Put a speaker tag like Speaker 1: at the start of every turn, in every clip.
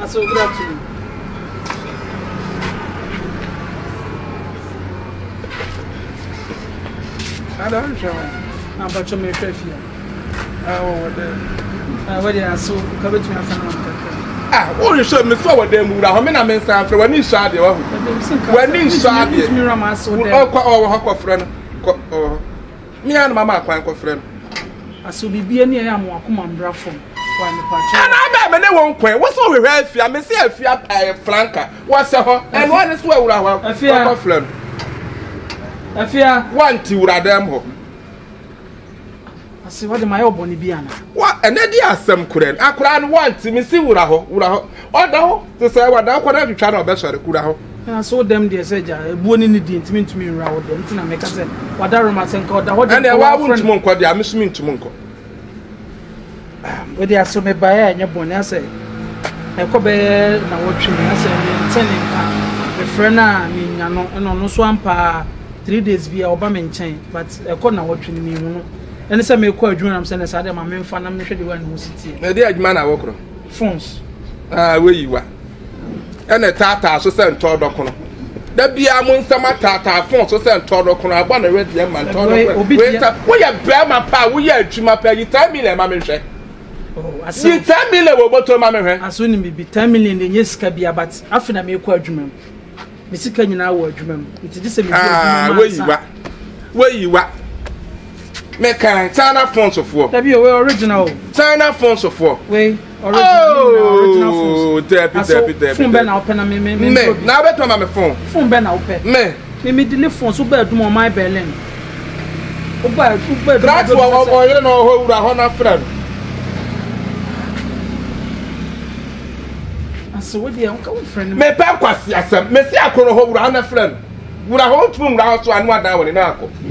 Speaker 1: so good afternoon.
Speaker 2: I don't know.
Speaker 1: I'm about to make Efie.
Speaker 2: What
Speaker 1: Where so come to me after.
Speaker 2: what you show me so what them Wura? How many men say after when you shot you? When you shot you,
Speaker 1: me rama so there.
Speaker 2: Oh, friend. Me and mama kwan friend.
Speaker 1: Aso bibia ne ya mo akoma mbra fom. Wa me pa che.
Speaker 2: And I me ne won kwan. What's all we Efie? Me say Efie Franka. What's her? And what is where Wura? Efie friend.
Speaker 1: Efie
Speaker 2: want to Wura them ho.
Speaker 1: Ase what my oboni bia na.
Speaker 2: What and dey asem kuren. Akura no want me see Wura ho. Oda ho. To say what da akura twetwa na obesore kura ho.
Speaker 1: Na so dem dey say ja ebuo ni di ntimi ntumi nra wo dem ntina meka say wada roma senka oda ho dem.
Speaker 2: And wa won ntimo nko dia mesumi ntimo nko.
Speaker 1: We dey aso me bae anya boni ase. Ekobe na wo twi na ase ntene nka. Me friend na me nya no so ampa 3 days bia oba me nchen but eko na wo twi ni hu. And say me call adwuma am say na say dem am mfa na me hwe de wa no city.
Speaker 2: Na dey adwuma na wo kro.
Speaker 1: Phones.
Speaker 2: We yiwa. Ene tata so say nto do kono. Da bia mo nsama tata phone so say nto do kono agba na ready am nto do kono. We ya brema pa we ya adwuma pa yi 10 million ma me hwe. Oh, aso. Yi 10 million wo boto ma me hwe.
Speaker 1: Aso ni me bi 10 million de nyesika bia but afina me call adwuma. Me sika nyina wo adwuma. It is say me
Speaker 2: adwuma. We yiwa. Me can China phones of war.
Speaker 1: That be your original.
Speaker 2: China phones of war.
Speaker 1: We original phones.
Speaker 2: Oh, depi.
Speaker 1: Phone be na open na me.
Speaker 2: Na beto ma me phone.
Speaker 1: Phone be na open. Me delete phone so be do my Berlin. Oba.
Speaker 2: That's what you know ho Wura ho na friend.
Speaker 1: Aso we dey on friend.
Speaker 2: Me pe kwasi asem. Me si akoro ho Wura na friend. Wura ho tum Wura so anu adan woni na akọ.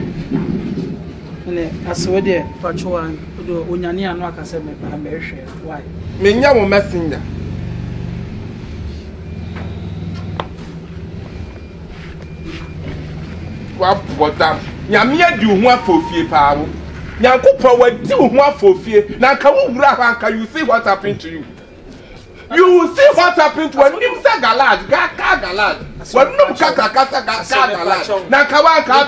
Speaker 1: As we there, Pachuan, Unyani and Waka me why?
Speaker 2: Me nya messenger. What damn? Yamia do one for fear power. Yanko what do one for fear. Now can you see what happened to you? You will see what happened when you say galad, galad. When no kaka galad. Now Kawaka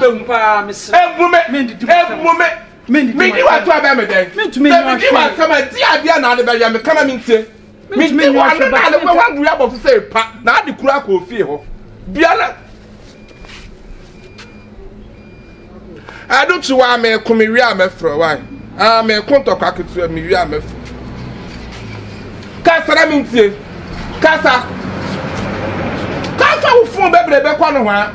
Speaker 2: me what to have me then. Me to me what come a dear na be ya me come me ntie. Me what na we about to say pa na de kura ko fie ho. Bia I don't you want me come wi amefro why? Me konto kwa ketu me wi amefro. Kasa na me ntie. Kasa wo fun bebrebe kwa no ho.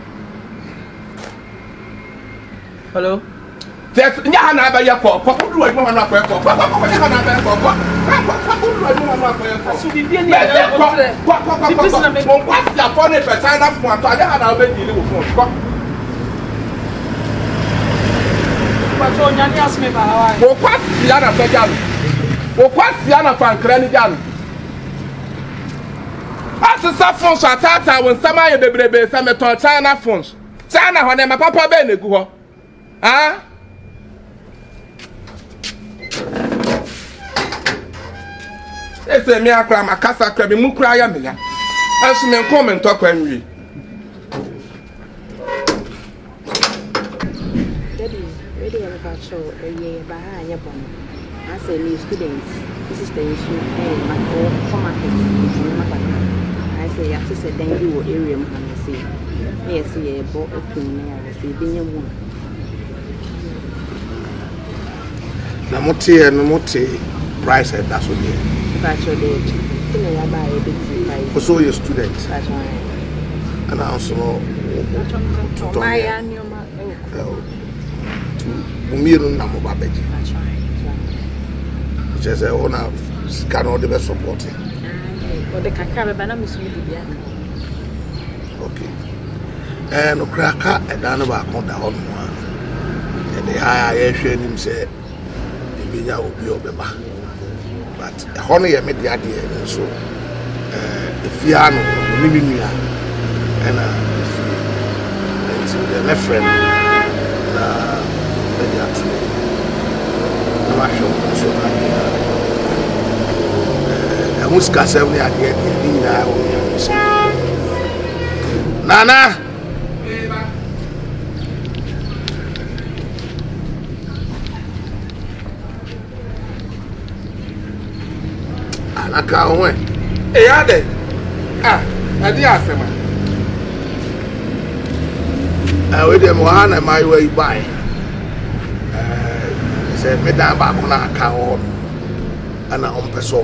Speaker 1: Hello.
Speaker 2: Yes, nya na ba ye ko du adwuma na akọ ko nya na ba ye ko du adwuma na akọ ko
Speaker 1: so bibia ni ya
Speaker 2: ko kwasi afọ na pesa na fun ato anya na ba di ile wo fun ko
Speaker 1: pato nya ni asme ba hawa
Speaker 2: wo kwasi ya na fa jalo wo kwasi ya na fa nkra ni jalo asesa fun so atata won sama ye bebrebe se meton China phones China ho na ma papa be na gu ho ah ese mi akra makasa kra bi mu kra ya me ya aso me comment okwa nwi
Speaker 3: Daddy ready to go show ye ba ha anya bon as a new student this is the issue my format I say ya say dan bi wo area mu na say me say ye bo open na ya say bi nyamu
Speaker 4: na mote price at that so there.
Speaker 3: That's your day.
Speaker 4: Also your student.
Speaker 3: That's right.
Speaker 4: And also
Speaker 3: my annual
Speaker 4: to Umiru Namo Babeji.
Speaker 3: That's right.
Speaker 4: Which is a owner can all the best supporting.
Speaker 3: But the Kakara Banam is
Speaker 4: okay. And Kraka and Danova Conda on one. And the higher him say Binya will be obeba. But honey I made the idea so if you are no Miminia and if you my friend so who's Cassam, the idea, Nana. I can't wait.
Speaker 2: Hey, are they? Ah, I did ask them.
Speaker 4: I with them one my way by. Said, Madame Bacona can't and I'm person.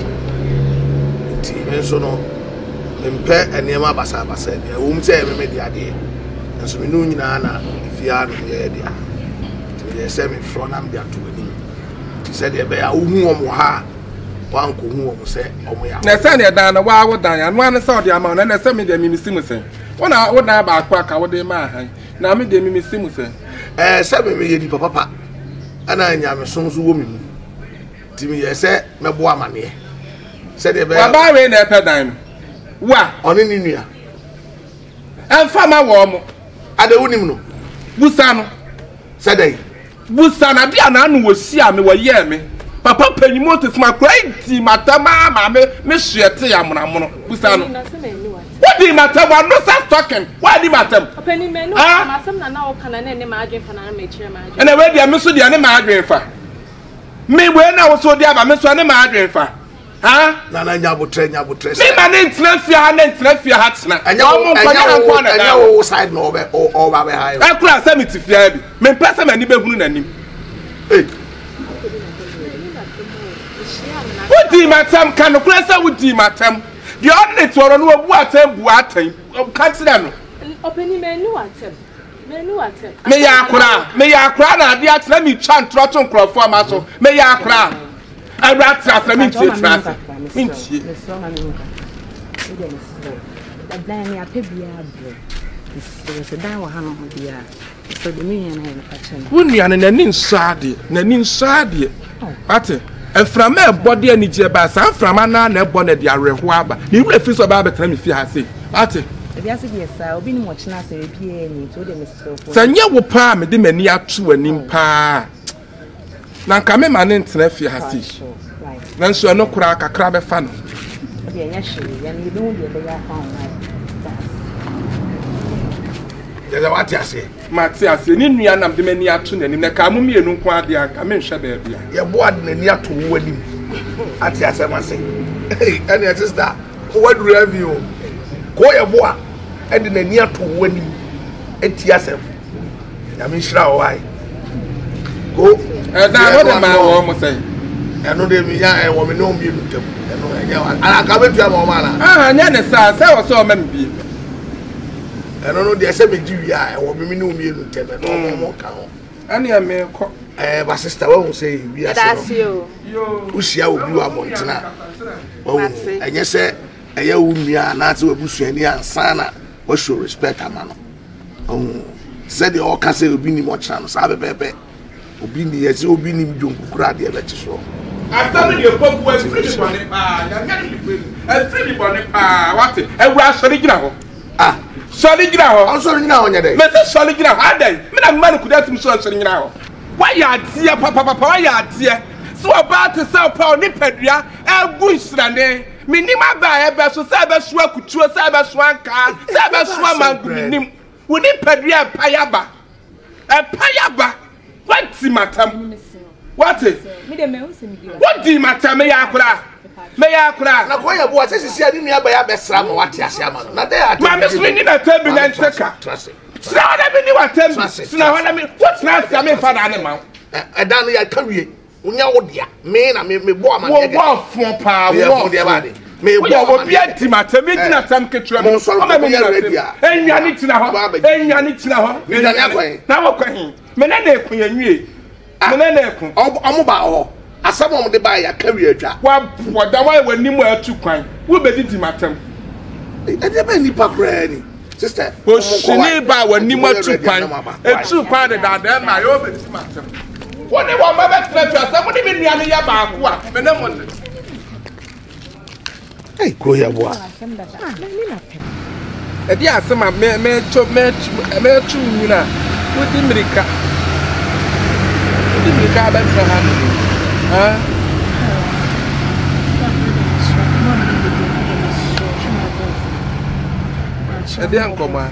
Speaker 4: Even so, no, impaired and near my Basaba said, I won't say me the idea. And so we know Nana, if you are the idea. They send me from Ambia to him. He said, they bear whom ha. One who say, oh, my.
Speaker 2: Nasania down a while with Diane, one saw the amount, and I sent me the Mimissimusen. One I would now about quack, I would demand. Now me the Mimissimusen.
Speaker 4: 7 million papa. And I am a son's woman. Timmy said, my boy money. Said the bear by way in the paradigm. What on in India? And farmer warm. I don't know. Busano said they. Busana, Diana was see me were year me. Papa penny motive my crazy matama, Miss Yamon, Busano. What do you matter? I'm not talking. Why do you matter?
Speaker 3: Penny men, now can I imagine for an amateur.
Speaker 2: And I read the Miss Diana for. Me when I was so dear, I miss one of my grandfather. Huh? Nana Yabu train, Yabu train. Me, my name's Lefia, and then Lefia Hatsna. And you side no or behind. I could have sent me to Fiabi. Men person and even and him. What do you matter? Can the press with the matter? The only to run over water, Catsano.
Speaker 3: Opening menu at him.
Speaker 2: May I cry, let me chant Trotton Crow for my soul. May I cry. I rat after me to traffic. Wouldn't you an Nanin Sadi? Ate, and from a body and Nijabas, and from an bonnet, the Arewaba. You refuse about the time if you have seen. Ate.
Speaker 3: Yes, I'll be watching us a piano to the Mr.
Speaker 2: Sanya will palm me many up to an impa. Now come in my name to Efie has it. Then so no crack a crab a fan.
Speaker 3: Yes, and you don't get the found.
Speaker 4: There's a what I say.
Speaker 2: Matthias, in Indian, I'm the many up to in the Camumi and Unquadia, come in Shabby. You're born in near to wedding. At yes, I must say. Hey, and it is that. What review? Go Yeboah, and in a near to winning 8 years. I mean, sure, why? Go, and I know the man almost say. I know they be young and woman know me. And I come to your mamma. Ah, Nana, sir, I saw many people. I don't know the assembly, I will be no me to tell no more count. And I may call my sister won't say, we are you. Who shall be a Montana? Oh, and yes, sir. A young not to a bushany and sana, what should respect a man. Oh, said the all castle will be more chance. I have a baby. Obini as you be named Jung Grady, I bet you so. I thought your book was pretty bonnet. A pretty bonnet. What it? A rash original. Ah, solid now. I'm sorry now on your day. Mr. Solid now. I day. Madam Man could have some sorcery now. Why are dear Papa? Why are dear? So about to sell power Nipedia and Bushland. Minima by a vessel, Sabaswa, Kutua, Sabaswanka, Sabaswaman, would it Pedria Payaba? A Payaba? What's the matter? What is what do you matter? May I cry? May I cry? Now, why was this? I didn't have a best ram. What is Yaman? Not there. I'm swinging a turbulent checker. Trust it. So I never knew what tempest. Now, I mean, what's not coming for an animal? I don't know. I carry. Unya men I me boa man walk for power walk their body me boa be antimata me na tam ketua me so me me ready enya ni tina ho na wo kwan me na na ekun anwie me na ekun omo ba ho asam omo de ba ya carry adwa wa da wa wani mu atu kwan wo be di matam e de ba ni pakra ni sister o shini ba wani mu atu kwan etu kwan de da ma yo be di matam. What do you want my friend? Somebody been near Yeboah. Hey, go Yeboah. And yes, some me chumina. What the America? The America, that's a hand. E dey nkoma.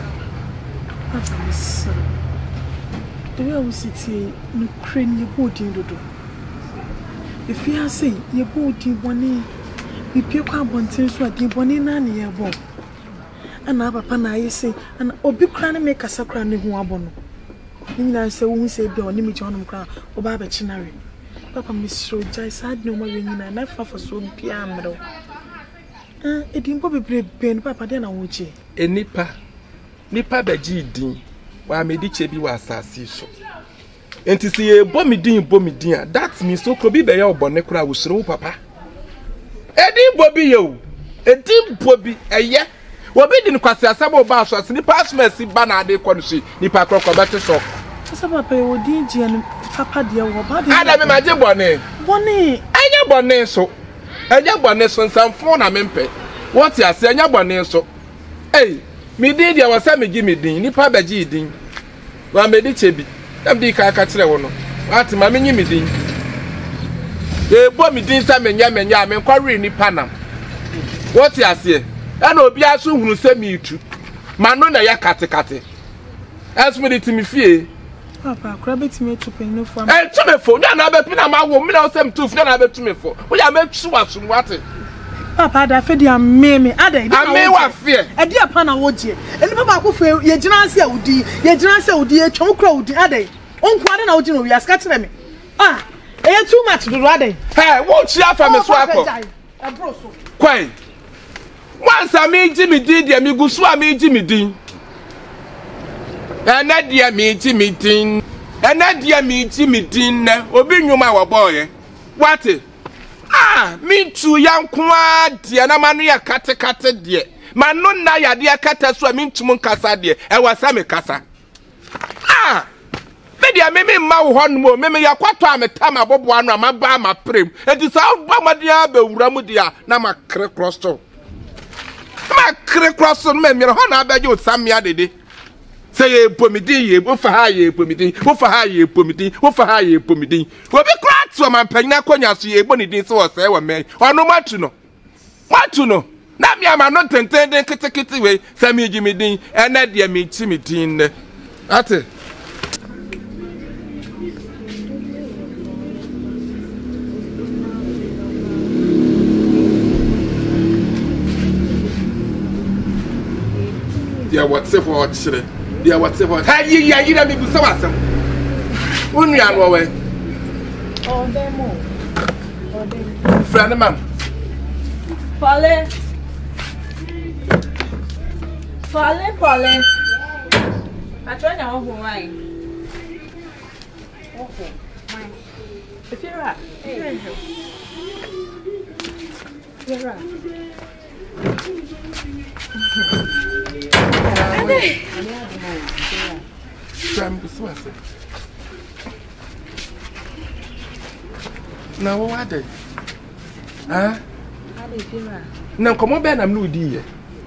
Speaker 1: The way we sit here, no crane your body dodo. If you are saying your body one, we pay quite so at the bonnie nanny above. And our papa na say, and obi cranny make a sacran who are bono. I say, we say, the only me John Crown or Baba Chinary. Papa Miss So Jai sad no more ring and I for so piano. It didn't probably break Papa then I would say.
Speaker 2: A nipa beji din. Wa me di chebi wa asase so. Enti se ye bo me din that means so ko bi be ye obone kura wo soro papa. Edi bo bi ye o. Edi bo bi eye. Wo bi din kwase asabo ba so ase ni pasma si ba na ade ko no si nipa kroko bete so.
Speaker 1: Asa papa ye odi ji an papa de wo ba de.
Speaker 2: Ada me maje bone.
Speaker 1: Bone.
Speaker 2: Enya bone so. Enya bone so nsamfo na mempe. What ya se enya bone so. Hey, me din dia wasa me gi me din nipa beji din. Wa me di chebi. Dem di ka kire wo no. Ati ma me nyi me din. E bo me din sa me nya me nkwarre nipa nam. What ya se? E na obi aso hunu se me itu. Ma no na ya kate. As me di timi fie.
Speaker 1: Papa, crab it me to pen no for.
Speaker 2: Eh, to me for. Na be pina ma wo me na sem tu fie na be to me for. Wo ya me tu aso wate.
Speaker 1: Papa, da fe dia meme. Ada
Speaker 2: me wa fie.
Speaker 1: E dia pa na wo je. Eni papa ko fe ye gina ase udi. Ye gina ase udi e twon kra udi ada. Onko ada na wo je no wi aska kire me. Ah, e too much do ada.
Speaker 2: Hey, wo chia fa me so akọ.
Speaker 1: E bro so.
Speaker 2: Kwai. Once I me ji me din dia me gusu a me ji me din. Ena dia me ji me din. Ena dia me ji me din na obi nwuma wo boy. What? Ah, me too yankwa dia na manu ya kate dia. Manu na ya dia kate so me ntum nkasa dia. E wasa me kasa. Ah! Me dia me ma wo hono me yakwato ameta ma bobo anu amaba ma prem. Enti sa ba ma dia ba wura mu dia na ma kre crosso. Ma kre crosso me ho na abaje osamia dede. Say ye pomidin ye bo fa ha ye pomidin. Wo fa ha ye pomidin. Wo fa ha ye pomidin. Obi kra to man panya konya so ye boni din so wo se wa me. Ono matu no. Matu no. Na mi ama no tenten den kitikiti we. Say mi ji mi din. Ena dia mi ti mi din ne. Ate. Yeah, what's it for chile? Yeah, what's it for? Hey, you don't be so awesome. When we are away.
Speaker 3: Oh, demo.
Speaker 2: Friend, ma'am.
Speaker 3: Pole. I try now who I. Okay. Mine. If you're right. You're right.
Speaker 2: Now what did? Huh? Now come on, Ben, I'm no dear.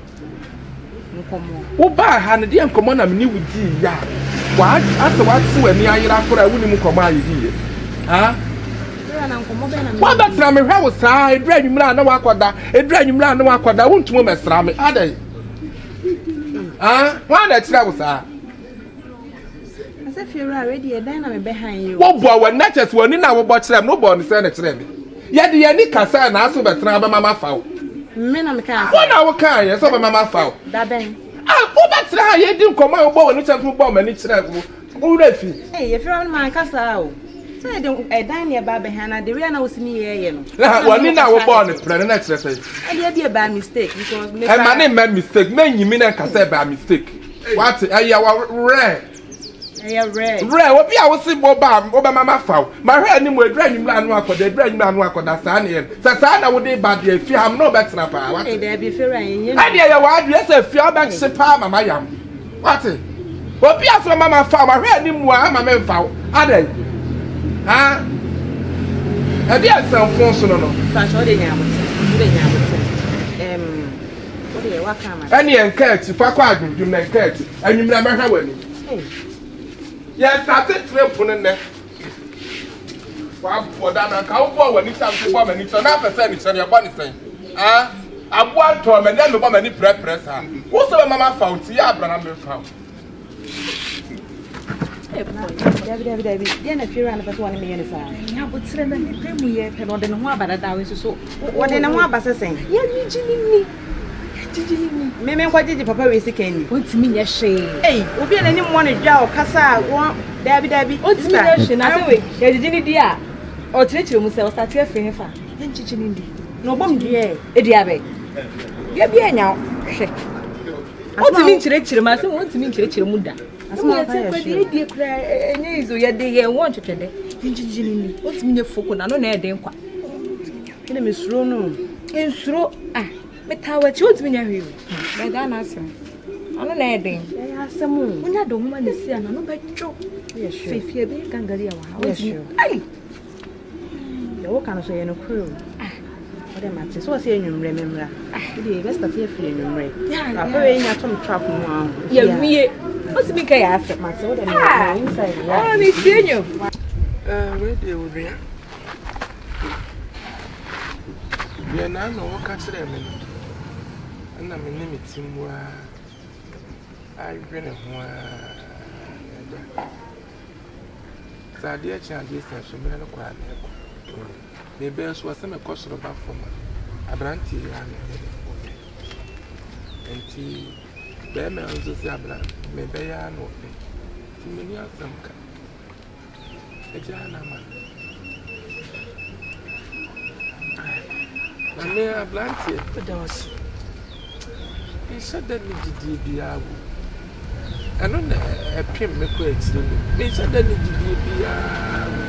Speaker 2: Oh, by hand, dear, come on, I'm new with thee. Yeah. What? After what's when me I wouldn't come out here. Huh? What that's Rammy House? I dread you, man, no aquada, a dread you, man, no aquada, won't you, Miss Rammy? Are they? Ah, why that's that was
Speaker 3: As if you're already a dynamic behind you.
Speaker 2: What boy, when not just one in our watch them, no one is anything. Yet the any cassa and also the Traba Mamma foul.
Speaker 3: Men, I'm kind
Speaker 2: 1 hour kind, yes, over Mamma foul.
Speaker 3: that bang.
Speaker 2: Ah, what that's how you do come out and it's a bomb and it's a oh, Efie.
Speaker 3: Hey, if you're on my castle, say, don't a dine about behind the real was near you.
Speaker 2: One in our born, planet,
Speaker 3: I did be a bad mistake because
Speaker 2: my name made mistake. Men, you mean I can say by mistake. What? Rare.
Speaker 3: Rare.
Speaker 2: What be our simple bomb over Mamma foul. My hair anymore, dragging man work for the dragging man work on the sun here. Sasana would be bad if you have no better. What?
Speaker 3: There be fair and
Speaker 2: I dear, what? Yes, a few back to Palma, my young. What? What be after Mamma foul? My hair anymore, I'm a man foul. Are they? Huh? A dear son, Fonson, no.
Speaker 3: That's what they have. What do you walk on?
Speaker 2: Any encourage if I quite you may catch, and you never have any. Yes, I think we're putting there. Well, for that, I can't forward when it's time to bomb and it's another percentage on your bonnet thing. Ah, Abua to me dem me mani press ha. Wo so mama fout ya abran me fout.
Speaker 3: David. Yeah, na fear and person me yen sa.
Speaker 5: Ya botre na ni pemu ye pe no de no ho abada da we so.
Speaker 3: Wo de na ho abase sen.
Speaker 5: Ya ni jini ni.
Speaker 3: Me kwa jiji papa we sika ni.
Speaker 5: Ontimi nye hwe.
Speaker 3: Hey, obi na ni mo ne dwa o kasa wo David.
Speaker 5: Ontimi nye hwe na se we. Ya jiji ni di a. O tirechire mu se o start e fe fa. Ya jiji ni di.
Speaker 3: No bom die.
Speaker 5: E di abe. Ya bi anya hwe. Ontimi nchirechire ma se ontimi nchirechire mu da. Asma ta ya hwe. Die kra enye izo ye de ye won twetwede. Jiji ni. Ontimi nye foko na no na e de nkwa.
Speaker 3: Kina mesuro no.
Speaker 5: Ensuro metawa chi ontimi nya hwe. Be da na asem. Ano na e de.
Speaker 3: Ya asem.
Speaker 5: Unya do huma ne sia na no be two.
Speaker 3: Ye hwe.
Speaker 5: Fefie be gangari ya wa.
Speaker 3: Ai. Ya wo kan so ye no kro. Ode mate so se enwumre memra. Ide best of ye free enwumre. Papa we nya tom trap mu a.
Speaker 5: Ya wie. Ontimi ka ya afa.
Speaker 3: Mate wo de na inside ya.
Speaker 5: Oh, ni tienyo.
Speaker 2: We dey we. We na no ka kire me. Na me ni metimwa. Ai gwene ho a. Sadia chande so me no kwa na ko. Me be so se me kosoro ba foma. Abranti ya na. Enti be me onzo si abran. Me be ya no pe. Ti me ni asam ka. Eja na ma. Na me abranti
Speaker 1: Pedos.
Speaker 2: He said that me did biawo. I don't know a pim me ko extreme. Me said that me did biawo.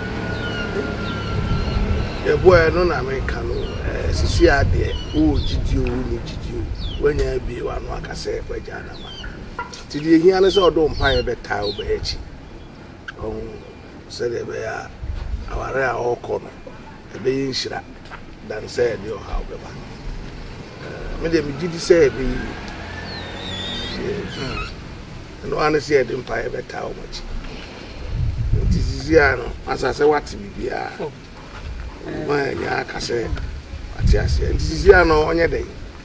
Speaker 4: Yeboah no na America no sisi ade o gidio ni gidio wanya bi wa no aka se kwaja na ma ti di hia ne se odo mpa ye beta o be echi on se de be ya aware a okọ no e be yinshira dan se de o ha o be ba me de mi gidi se be no ane se de mpa ye beta o machi ti sisi ano asase wati bibia ya kase atiase ndisi ano onye dey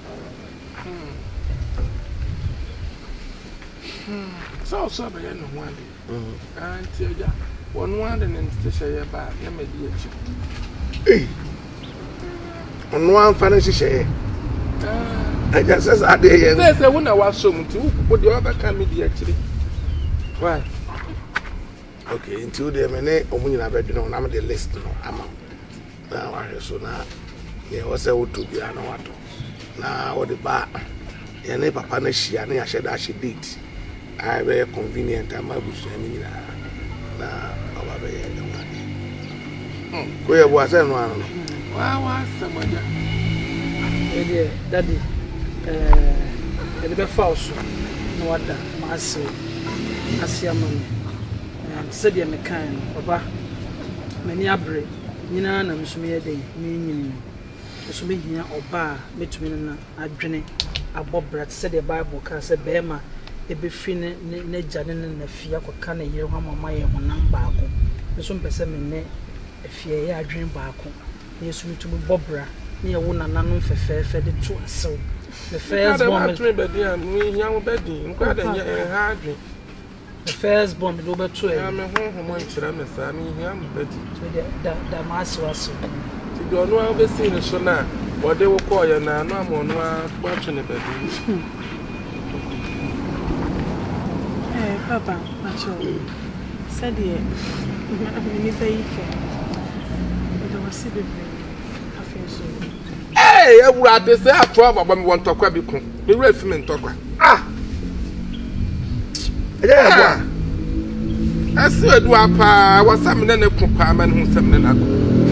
Speaker 2: so be no wande anti eja won wande ne ntese ba na me di echi
Speaker 4: onu an fa ne hihye eja sesa ade ye
Speaker 2: se wona waso mti wo de obaka me di echi why
Speaker 4: okay nti wo de me ne omunyina bedwene na me de list no ama na wahwe so na ye wose wotobi ana wato na wo de ba ye ne papa na hia na ya hye da hye date I be convenient am abusu ani na oba be ye nwa ko ye bo ase no ano
Speaker 2: wa samaja
Speaker 1: Ede daddy ede be falso no wada ma ase ama me se de me kan baba mani abre nyina na msume ye dey me nyini msume hia oba metumi na adwene abobra se de bible ka se bema ebe fi ne jane na fia kwaka na yire ho mama ye honam baako nso mpese me ne efie ye adwene baako na yesu mitumi bobra na ye wona nanom fefefe de to asew the first bomb
Speaker 2: me bedi an we hia wo bedi nkwa da nya ha adwene
Speaker 1: the first bomb do beto e
Speaker 2: me ho nchira me sa me hia me bedi
Speaker 1: so da maswaso
Speaker 2: ti do no be sin so na wo de wo ko ye na no amono a gba ne bedi
Speaker 6: Papa, macho. Said ye, me say but I was see the I feel so.
Speaker 2: Hey, Wura dey say a 12 about me want to kwa bi kun. Me wura fi me ntokwa.
Speaker 4: eja Yeboah
Speaker 2: Ase edu apa, wasa me na ne ku pa ma ne hu sem ne na ko.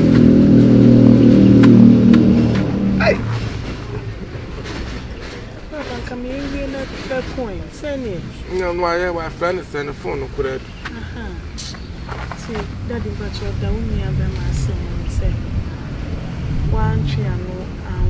Speaker 2: Ai.
Speaker 6: Papa, come here na that point. Send it.
Speaker 2: No, I wa friend send the phone no kura.
Speaker 6: See, daddy but your da uni aba ma say. One tree no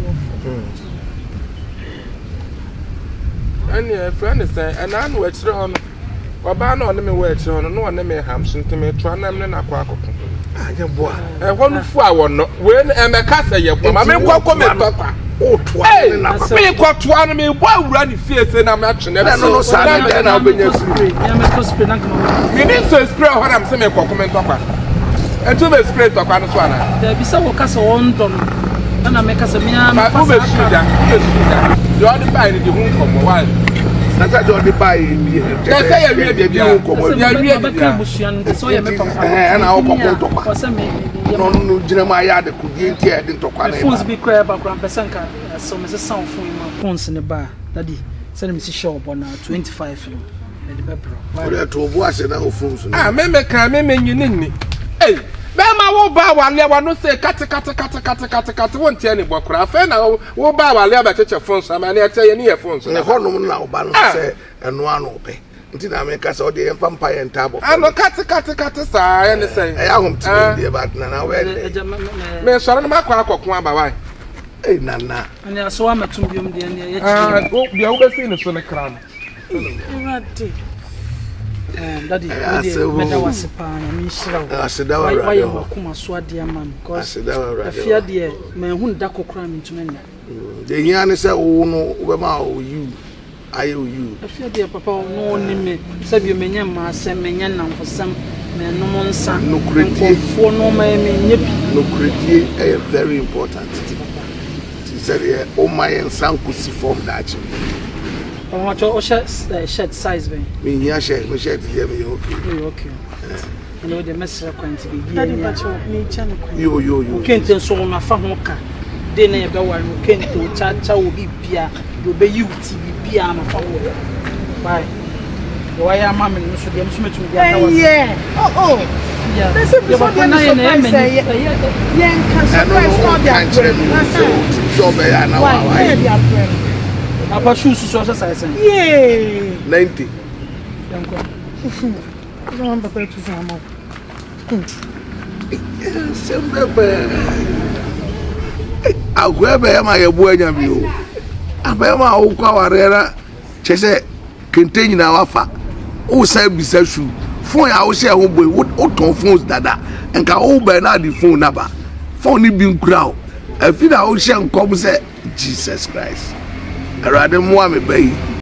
Speaker 2: And your friend say and I know extra on. Oba na me we extra on no me ham so ntime to na me na kwa akoko.
Speaker 4: Yeboah
Speaker 2: Honu fu a wono we e me ka say Yeboah ma me kwa me tokwa
Speaker 4: Oh, twice na
Speaker 2: me kwatwa no me bo Wura ni fie se na me atwe na
Speaker 4: no sa na obenya
Speaker 1: spray ya me to spray na kama
Speaker 2: me need to spray ho am se me kokome ntokwa entu me spray tokwa no so ana
Speaker 1: da bi se wo kasa won don na me kasa me am
Speaker 2: ma ko be suda do all the buy ni the hu komo why
Speaker 4: na sa do the buy bi
Speaker 2: na say ya wie bi hu komo ya wie bi
Speaker 1: ya busuan no so ya me papa
Speaker 4: na wo kokon tokwa
Speaker 1: o se me
Speaker 4: no jina ma ya de kudie nti e de ntokwa na
Speaker 1: phones bi kra ba kra pesanka so me se sound phone ma phones ne ba daddy se me si shop na 25 no e de bebro
Speaker 4: o to obu ase na phones no
Speaker 2: me kan me nyini ni eh be ma wo ba wale wa no say kate won tie ni bokura fa na wo ba wale ba cheche phones ama na tie ye ni ye phones
Speaker 4: na honom na oba no say eno ano pe nti na me kasa o de yemfa mpa ye ntabo
Speaker 2: ano kate sa ye ne say
Speaker 4: e ahom ti de ba na we
Speaker 2: me soro no makwa akokon aba wai
Speaker 4: eh nana
Speaker 1: ani so wa matum biom de ne ye chi
Speaker 2: o bia wo be fi ne so ne kram
Speaker 6: Radi.
Speaker 1: Daddy, me da wase pa na me hira wo.
Speaker 4: Aseda wa
Speaker 1: Why you kuma so ade am because afia de me hu da kokora me ntuma nya.
Speaker 4: De hia ne se wo no wo be ma o you ayo you.
Speaker 1: Afia de papa no ni me se bi me nya ma se me nya namfosam me no mo nsa.
Speaker 4: No create
Speaker 1: fo no ma me nya bi.
Speaker 4: No create is very important. Ti say o ma yen sankusi form that.
Speaker 1: O shirt size ben.
Speaker 4: Me here shirt, me shirt here me okay.
Speaker 1: Okay. No the message quantity bi.
Speaker 6: Daddy bacho ni channel.
Speaker 4: Yo.
Speaker 1: Kente so na fa ho ka. De na ye be wa no kente cha obi bia, do be yuti bia ma fa ho. Bye. Why am I no so dem so metu bia ka was.
Speaker 6: Yeah. Oh.
Speaker 1: Yeah.
Speaker 6: This is what you say. Yeah, can surprise not their
Speaker 4: so be ya na wa.
Speaker 1: Apa shoes so size.
Speaker 6: Yeah.
Speaker 4: 90.
Speaker 6: No papa tu fa mo.
Speaker 4: Sempre agwebe ma yebu anya bi o. Abema o kwa warera chese kentenyi na wafa. O say bisa shoe. Phone ya o share ho boy. O ton phones dada. Enka o be na the phone naba. Phone ni bi nkura o. Afi na o share nkom say Jesus Christ. Arade mo ame bayi